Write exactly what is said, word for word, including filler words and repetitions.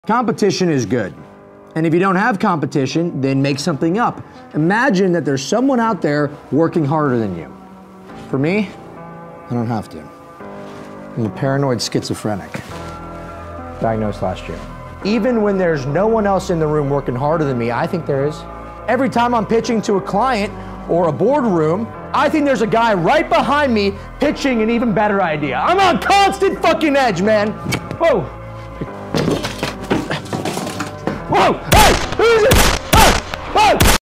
Competition is good. And if you don't have competition, then make something up. Imagine that there's someone out there working harder than you. For me, I don't have to. I'm a paranoid schizophrenic. Diagnosed last year. Even when there's no one else in the room working harder than me, I think there is. Every time I'm pitching to a client or a boardroom, I think there's a guy right behind me pitching an even better idea. I'm on constant fucking edge, man. Whoa. Whoa!